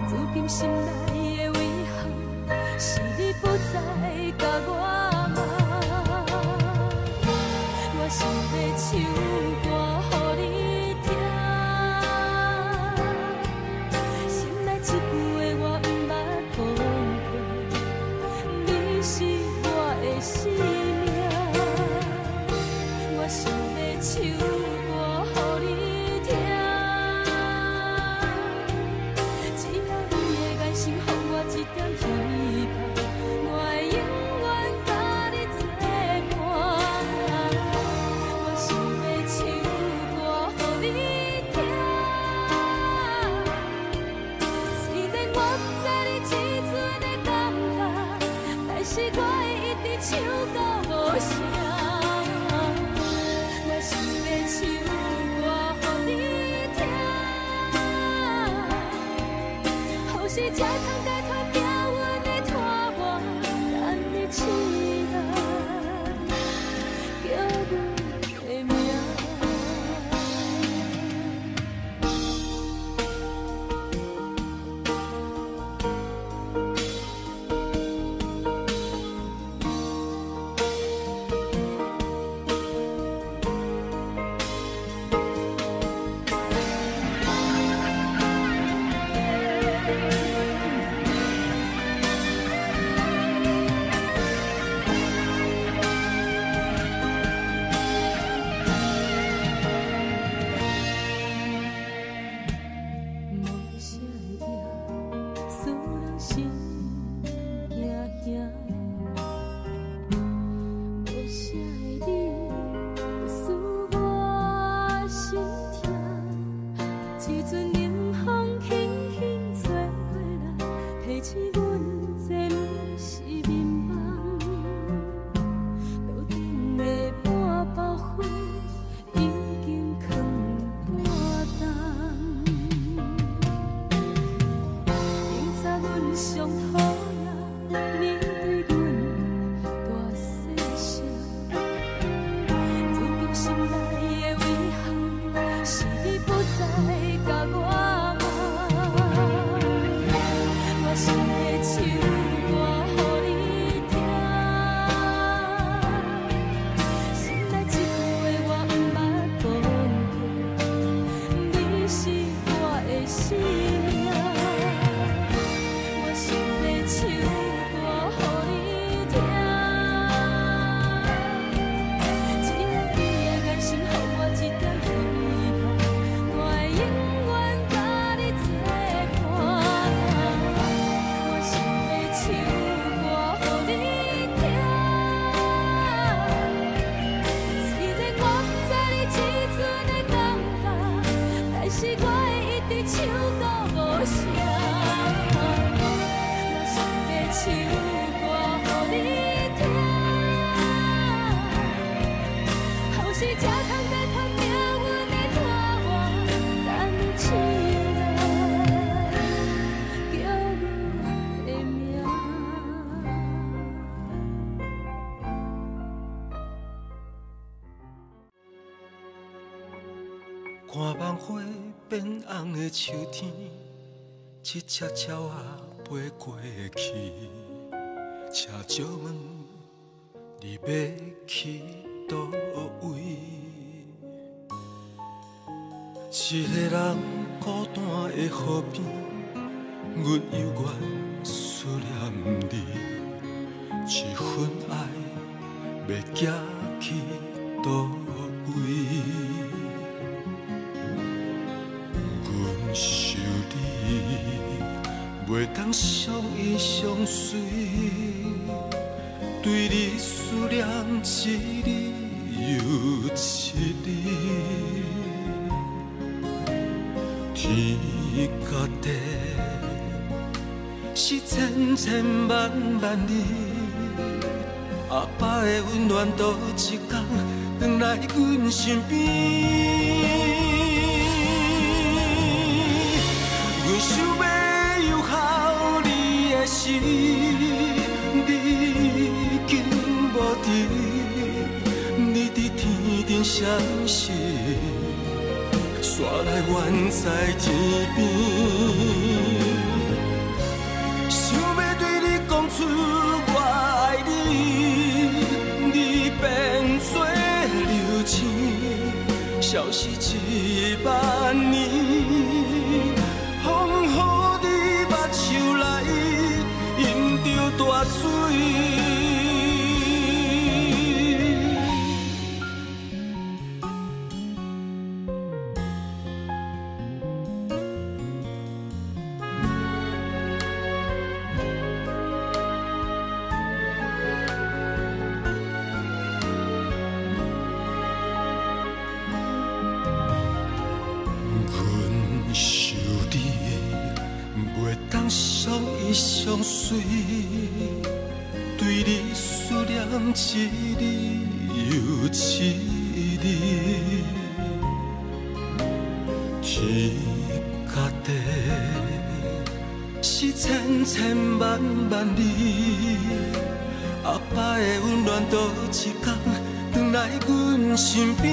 如今心内的遗憾，是你不再甲我骂。我想要唱歌予你听，心内一句的我毋捌讲过，你是我的生命。我想要唱歌予你听，只要你的爱心予我一点希望，我会永远甲你作伴。我想要唱歌予你听，虽然我不知你这阵的感觉，但是我会一直唱到无声。我想要唱歌予你听，好时才通解脱命运的拖磨，等你期待，叫阮的名。 看梦花变红的秋天，一只鸟仔飞过去，车借问你要去倒位？一个人孤单的河边，阮犹原思念你，一份爱要寄去倒位？阮想你，袂当相依相随，对你思念一日又一日。天甲地是千千万万里，阿爸的温暖倒一天回来阮身边。阮想要留予你的心，你已经无伫，你伫天顶闪烁。煞来远在天边， 大水。相依相随，对你思念一日又一日。天甲地是千千万万里，后摆的温暖倒一天转来阮身边。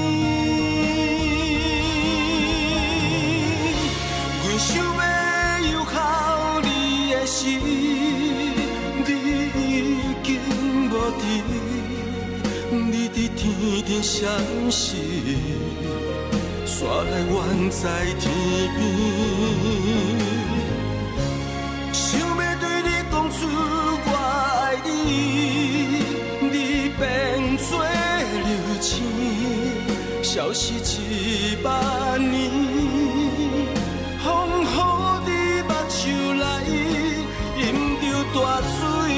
阮想要又靠你的时，你已经无伫，你伫天顶闪烁，煞来远在天边。想要对你讲出我爱你，你变做流星，消失10000年。风雨伫目睭内，饮着大水。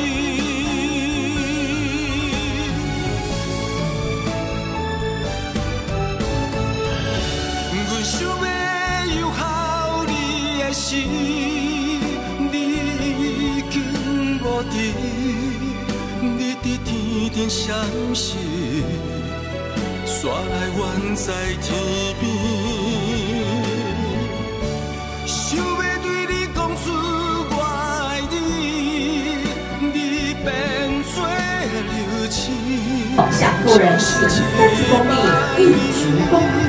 阮想要又靠你的时，你已经无伫，你伫天顶闪烁，煞来远在天边。想要对你讲出我爱你，你变做流星。 小妇人行30公里，一鞠躬。